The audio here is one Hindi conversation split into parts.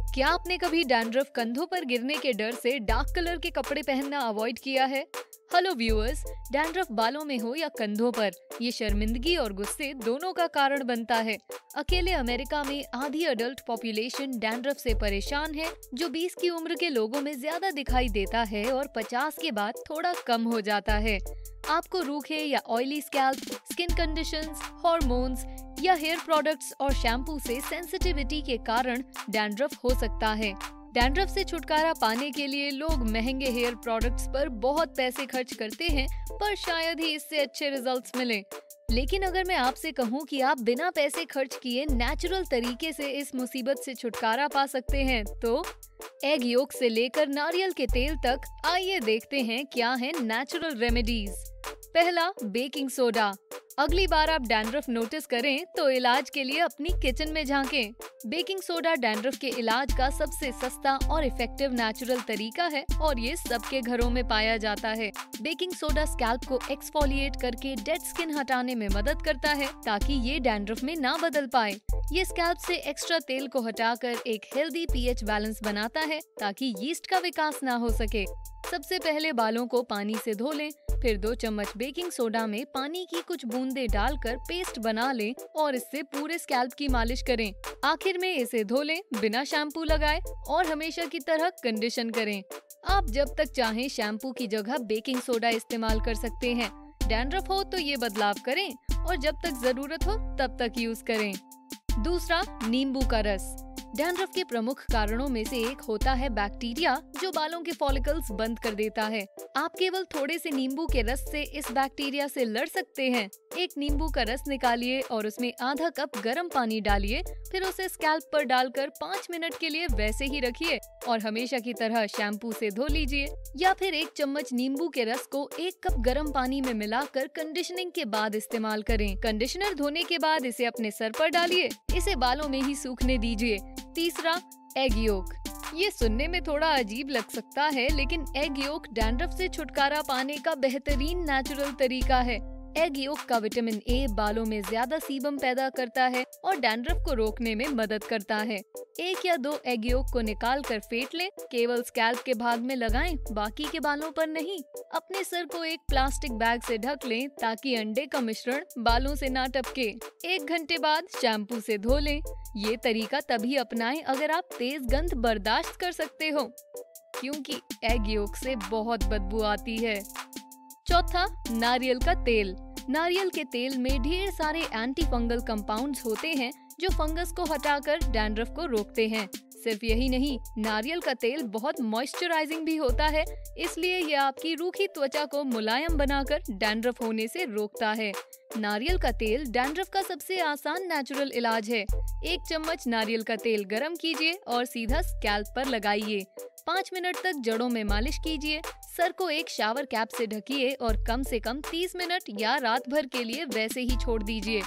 क्या आपने कभी डैंड्रफ कंधों पर गिरने के डर से डार्क कलर के कपड़े पहनना अवॉइड किया है? हेलो व्यूअर्स, डैंड्रफ बालों में हो या कंधों पर, ये शर्मिंदगी और गुस्से दोनों का कारण बनता है। अकेले अमेरिका में आधी अडल्ट पॉपुलेशन डैंड्रफ से परेशान है, जो 20 की उम्र के लोगों में ज्यादा दिखाई देता है और 50 के बाद थोड़ा कम हो जाता है। आपको रूखे या oily scalp, skin conditions, hormones या हेयर प्रोडक्ट्स और शैम्पू से सेंसिटिविटी के कारण डैंड्रफ हो सकता है। डैंड्रफ से छुटकारा पाने के लिए लोग महंगे हेयर प्रोडक्ट्स पर बहुत पैसे खर्च करते हैं, पर शायद ही इससे अच्छे रिजल्ट्स मिलें। लेकिन अगर मैं आपसे कहूं कि आप बिना पैसे खर्च किए नेचुरल तरीके से इस मुसीबत से छुटकारा पा सकते हैं, तो एग योक से लेकर नारियल के तेल तक, आइए देखते हैं क्या है नेचुरल रेमेडीज। पहला, बेकिंग सोडा। अगली बार आप डैंड्रफ नोटिस करें तो इलाज के लिए अपनी किचन में झांकें। बेकिंग सोडा डैंड्रफ के इलाज का सबसे सस्ता और इफेक्टिव नेचुरल तरीका है और ये सबके घरों में पाया जाता है। बेकिंग सोडा स्कैल्प को एक्सफोलिएट करके डेड स्किन हटाने में मदद करता है ताकि ये डैंड्रफ में ना बदल पाए। ये स्कैल्प से एक्स्ट्रा तेल को हटाकर एक हेल्दी पीएच बैलेंस बनाता है ताकि यीस्ट का विकास ना हो सके। सबसे पहले बालों को पानी से धो लें, फिर 2 चम्मच बेकिंग सोडा में पानी की कुछ बूंदें डालकर पेस्ट बना लें और इससे पूरे स्कैल्प की मालिश करें। आखिर में इसे धो लें बिना शैम्पू लगाए और हमेशा की तरह कंडीशन करें। आप जब तक चाहें शैम्पू की जगह बेकिंग सोडा इस्तेमाल कर सकते हैं। डैंड्रफ हो तो ये बदलाव करें और जब तक जरूरत हो तब तक यूज करें। दूसरा, नींबू का रस। डैंड्रफ के प्रमुख कारणों में से एक होता है बैक्टीरिया, जो बालों के फॉलिकल्स बंद कर देता है। आप केवल थोड़े से नींबू के रस से इस बैक्टीरिया से लड़ सकते हैं। एक नींबू का रस निकालिए और उसमें आधा कप गर्म पानी डालिए, फिर उसे स्कैल्प पर डालकर 5 मिनट के लिए वैसे ही रखिए और हमेशा की तरह शैम्पू से धो लीजिए। या फिर 1 चम्मच नींबू के रस को 1 कप गर्म पानी में मिलाकर कंडीशनिंग के बाद इस्तेमाल करें। कंडीशनर धोने के बाद इसे अपने सर पर डालिए, इसे बालों में ही सूखने दीजिए। तीसरा, एग योक। ये सुनने में थोड़ा अजीब लग सकता है, लेकिन एग योक डैंड्रफ से छुटकारा पाने का बेहतरीन नेचुरल तरीका है। एग योक का विटामिन ए बालों में ज्यादा सीबम पैदा करता है और डैंड्रफ को रोकने में मदद करता है। 1 या 2 एग योक को निकाल कर फेंट लें, केवल स्कैल्प के भाग में लगाएं, बाकी के बालों पर नहीं। अपने सर को एक प्लास्टिक बैग से ढक लें ताकि अंडे का मिश्रण बालों से ना टपके। 1 घंटे बाद शैम्पू से धो लें। ये तरीका तभी अपनाएं अगर आप तेज गंध बर्दाश्त कर सकते हो, क्योंकि एग योक से बहुत बदबू आती है। चौथा, नारियल का तेल। नारियल के तेल में ढेर सारे एंटी फंगल कंपाउंड्स होते हैं जो फंगस को हटाकर डैंड्रफ को रोकते हैं। सिर्फ यही नहीं, नारियल का तेल बहुत मॉइस्चराइजिंग भी होता है, इसलिए यह आपकी रूखी त्वचा को मुलायम बनाकर डैंड्रफ होने से रोकता है। नारियल का तेल डैंड्रफ का सबसे आसान नेचुरल इलाज है। 1 चम्मच नारियल का तेल गरम कीजिए और सीधा स्कैल्प पर लगाइए। 5 मिनट तक जड़ों में मालिश कीजिए। सर को एक शावर कैप से ढकिए और कम से कम 30 मिनट या रात भर के लिए वैसे ही छोड़ दीजिए,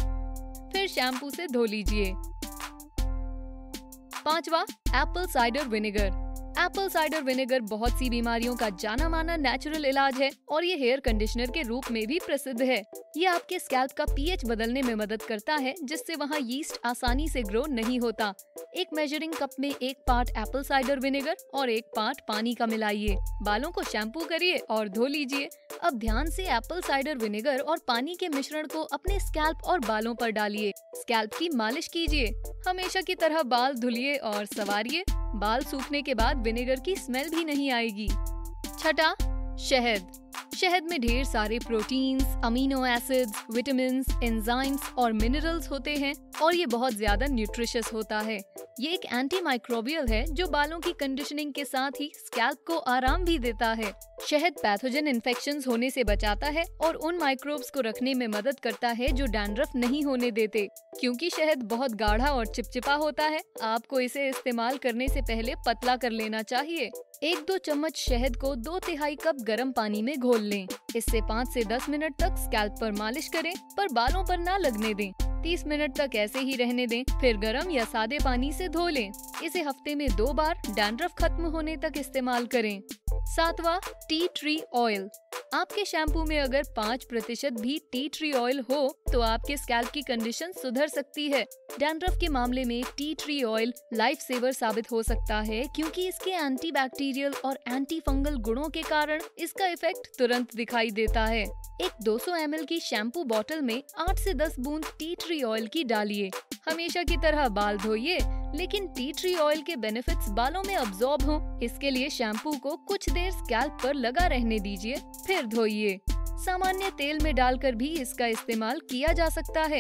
फिर शैम्पू से धो लीजिए। पांचवा, apple cider vinegar. Apple cider vinegar बहुत सी बीमारियों का जाना माना नेचुरल इलाज है और ये हेयर कंडीशनर के रूप में भी प्रसिद्ध है। ये आपके स्कैल्प का पीएच बदलने में मदद करता है, जिससे वहाँ यीस्ट आसानी से ग्रो नहीं होता। एक मेजरिंग कप में 1 पार्ट एप्पल साइडर विनेगर और 1 पार्ट पानी का मिलाइए। बालों को शैम्पू करिए और धो लीजिए। अब ध्यान से एप्पल साइडर विनेगर और पानी के मिश्रण को अपने स्कैल्प और बालों पर डालिए। स्कैल्प की मालिश कीजिए। हमेशा की तरह बाल धुलिए और संवारिए। बाल सूखने के बाद विनेगर की स्मेल भी नहीं आएगी। छठा, शहद। शहद में ढेर सारे proteins, amino acids, vitamins, enzymes और मिनरल्स होते हैं और ये बहुत ज्यादा न्यूट्रिशियस होता है। ये एक एंटी माइक्रोबियल है जो बालों की कंडीशनिंग के साथ ही स्कैल्प को आराम भी देता है। शहद पैथोजन इन्फेक्शंस होने से बचाता है और उन माइक्रोब्स को रखने में मदद करता है जो डैंड्रफ नहीं होने देते। क्योंकि शहद बहुत गाढ़ा और चिपचिपा होता है, आपको इसे इस्तेमाल करने से पहले पतला कर लेना चाहिए। 1-2 चम्मच शहद को 2/3 कप गर्म पानी में घोल लें। इससे 5 से 10 मिनट तक स्कैल्प पर मालिश करें, पर बालों पर ना लगने दें। 30 मिनट तक ऐसे ही रहने दें, फिर गर्म या सादे पानी से धो लें। इसे हफ्ते में 2 बार डैंड्रफ खत्म होने तक इस्तेमाल करें। सातवां, टी ट्री ऑयल। आपके शैम्पू में अगर 5% भी टी ट्री ऑयल हो तो आपके स्कैल्प की कंडीशन सुधर सकती है। डैंड्रफ के मामले में tea tree oil life saver साबित हो सकता है, क्योंकि इसके एंटी बैक्टीरियल और एंटी फंगल गुणों के कारण इसका इफेक्ट तुरंत दिखाई देता है। एक 200 ml की शैम्पू बोतल में 8 से 10 बूंद टी ट्री ऑयल की डालिए। हमेशा की तरह बाल धोइए, लेकिन टी ट्री ऑयल के बेनिफिट्स बालों में अब्सॉर्ब हों, इसके लिए शैम्पू को कुछ देर स्कैल्प पर लगा रहने दीजिए, फिर धोइए। सामान्य तेल में डालकर भी इसका इस्तेमाल किया जा सकता है।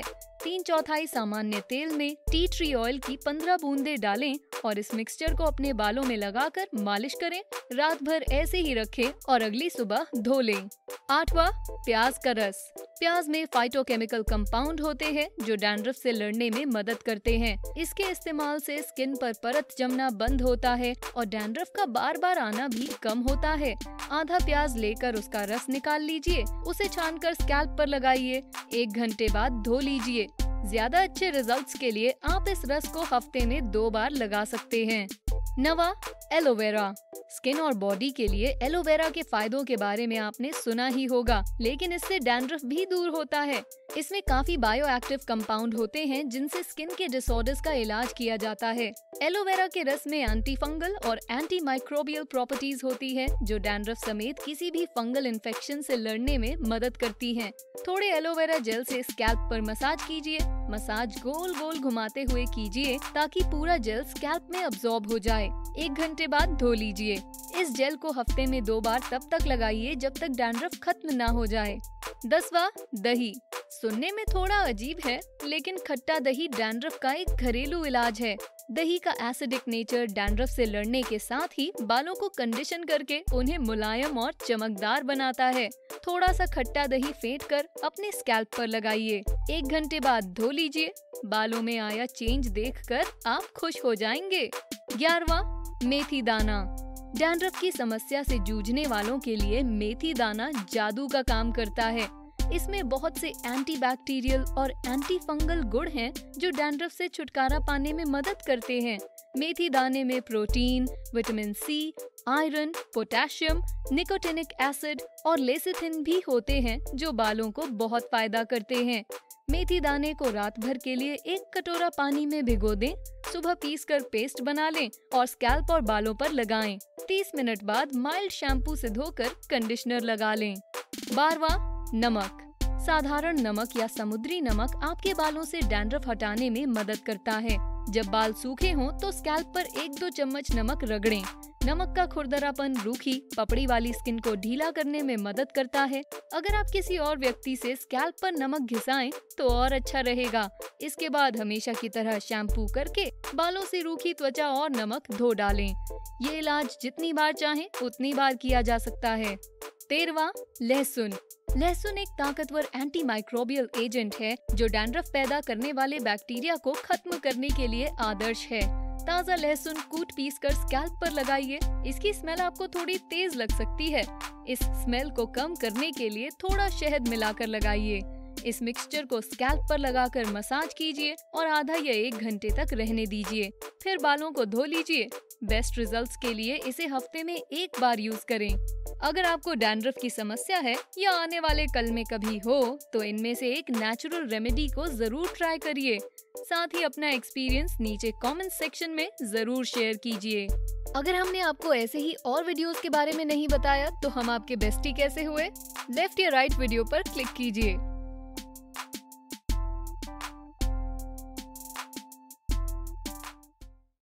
3/4 सामान्य तेल में टी ट्री ऑयल की 15 बूंदें डालें और इस मिक्सचर को अपने बालों में लगाकर मालिश करें। रात भर ऐसे ही रखें और अगली सुबह धो लें। आठवां, प्याज का रस। प्याज में फाइटोकेमिकल कंपाउंड होते हैं जो डैंड्रफ से लड़ने में मदद करते हैं। इसके इस्तेमाल से स्किन पर परत जमना बंद होता है और डैंड्रफ का बार बार आना भी कम होता है। आधा प्याज लेकर उसका रस निकाल लीजिए, उसे छानकर स्कैल्प पर लगाइए। 1 घंटे बाद धो लीजिए। ज्यादा अच्छे रिजल्ट्स के लिए आप इस रस को हफ्ते में 2 बार लगा सकते हैं। नवा, एलोवेरा। स्किन और बॉडी के लिए एलोवेरा के फायदों के बारे में आपने सुना ही होगा, लेकिन इससे डैंड्रफ भी दूर होता है। इसमें काफी बायोएक्टिव कंपाउंड होते हैं जिनसे स्किन के डिसऑर्डर्स का इलाज किया जाता है। एलोवेरा के रस में एंटी फंगल और एंटी माइक्रोबियल प्रॉपर्टीज होती है जो डैंड्रफ समेत किसी भी फंगल इन्फेक्शन से लड़ने में मदद करती हैं। थोड़े एलोवेरा जेल से स्कैल्प पर मसाज कीजिए। मसाज गोल गोल घुमाते हुए कीजिए ताकि पूरा जेल स्कैल्प में अब्सॉर्ब हो जाए। 1 घंटे बाद धो लीजिए। इस जेल को हफ्ते में 2 बार तब तक लगाइए जब तक डैंड्रफ खत्म ना हो जाए। 10वां, दही। सुनने में थोड़ा अजीब है, लेकिन खट्टा दही डैंड्रफ का एक घरेलू इलाज है। दही का एसिडिक नेचर डैंड्रफ से लड़ने के साथ ही बालों को कंडीशन करके उन्हें मुलायम और चमकदार बनाता है। थोड़ा सा खट्टा दही फेंटकर अपने स्कैल्प पर लगाइए। 1 घंटे बाद धो लीजिए। बालों में आया चेंज देखकर आप खुश हो जाएंगे। 11वां, मेथी दाना। डैंड्रफ की समस्या से जूझने वालों के लिए मेथी दाना जादू का काम करता है। इसमें बहुत से एंटी बैक्टीरियल और एंटी फंगल गुण हैं जो डैंड्रफ से छुटकारा पाने में मदद करते हैं। मेथी दाने में protein, vitamin C, iron, potassium, nicotinic acid और लेसिथिन भी होते हैं जो बालों को बहुत फायदा करते हैं। मेथी दाने को रात भर के लिए 1 कटोरा पानी में भिगो दें। सुबह पीसकर पेस्ट बना लें और स्कैल्प और बालों पर लगाएं। 30 मिनट बाद माइल्ड शैम्पू से धोकर कंडीशनर लगा लें। 12वां, नमक। साधारण नमक या समुद्री नमक आपके बालों से डैंड्रफ हटाने में मदद करता है। जब बाल सूखे हों तो स्कैल्प पर 1-2 चम्मच नमक रगड़ें। नमक का खुरदरापन रूखी पपड़ी वाली स्किन को ढीला करने में मदद करता है। अगर आप किसी और व्यक्ति से स्कैल्प पर नमक घिसाएं तो और अच्छा रहेगा। इसके बाद हमेशा की तरह शैम्पू करके बालों से रूखी त्वचा और नमक धो डालें। ये इलाज जितनी बार चाहें उतनी बार किया जा सकता है। 13वां, लहसुन। लहसुन एक ताकतवर एंटी माइक्रोबियल एजेंट है जो डैंड्रफ पैदा करने वाले बैक्टीरिया को खत्म करने के लिए आदर्श है। ताज़ा लहसुन कूट पीस कर स्कैल्प पर लगाइए। इसकी स्मेल आपको थोड़ी तेज लग सकती है। इस स्मेल को कम करने के लिए थोड़ा शहद मिलाकर लगाइए। इस मिक्सचर को स्कैल्प पर लगाकर मसाज कीजिए और आधा या 1 घंटे तक रहने दीजिए। फिर बालों को धो लीजिए। बेस्ट रिजल्ट्स के लिए इसे हफ्ते में 1 बार यूज करें। अगर आपको डैंड्रफ की समस्या है या आने वाले कल में कभी हो तो इनमें से एक नेचुरल रेमेडी को जरूर ट्राई करिए। साथ ही अपना एक्सपीरियंस नीचे कमेंट सेक्शन में जरूर शेयर कीजिए। अगर हमने आपको ऐसे ही और वीडियोस के बारे में नहीं बताया तो हम आपके बेस्टी कैसे हुए? लेफ्ट या राइट वीडियो पर क्लिक कीजिए।